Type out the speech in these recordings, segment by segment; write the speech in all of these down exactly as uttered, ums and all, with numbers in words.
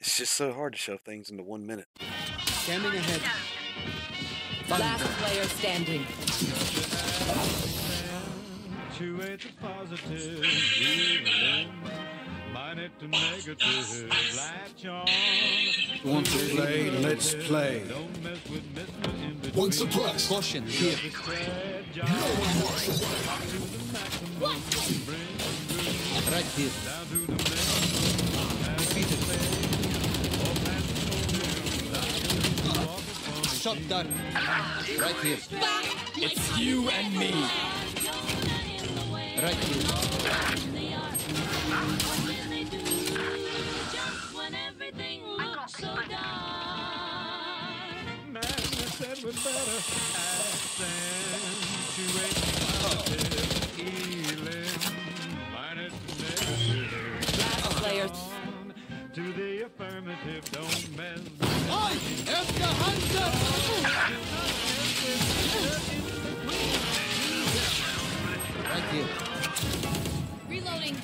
It's just so hard to shove things into one minute. Standing ahead. Last player standing. Punctuate the positive, even minus the negative. Latch on. Want to play? Let's play. Don't mess with Mister in between. One suppressed. Caution here. No one marks. Right here. Down to the maximum. Defeated. Shot done. Right here. It's you and me. Right here. When everything looks so dark. Man, I said we'd better accentuate positive healing. Minus negative. Last player. To the affirmative, don't mess with Oi! Efter Hunter! Right here. Reloading.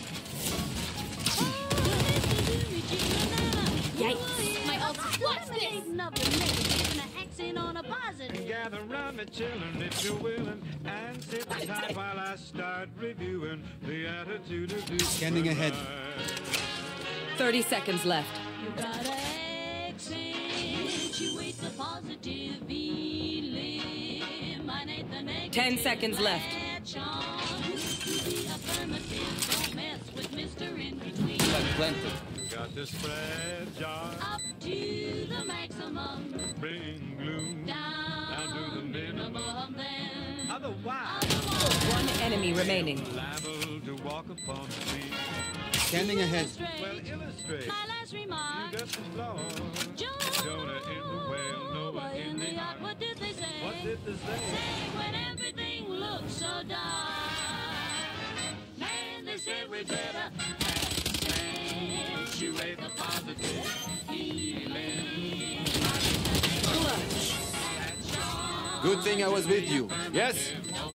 Yikes. My ult. Watch this. Nothing negative and an accent on a positive. Gather round me, children, if you're willing, and sit tight while I start reviewing the attitude of this. Scanning ahead. thirty seconds left. You gotta accentuate the positive feeling. Eliminate the negative. Ten seconds left. Latch on to the affirmative. Don't mess with Mister In Between. Like planted. Got the spread jar. Up to the maximum. Bring gloom Down, down to the minimum. Then Otherwise, One enemy remaining. liable to walk upon the sea. Standing ahead. Well, illustrate. my last You remark. got the flaw. Jonah in the whale, Noah in the ark. What did they say? What did they say? Say when everything looks so dark. Man, they said we better accentuate the positive healing. Good thing I was with you. Yes?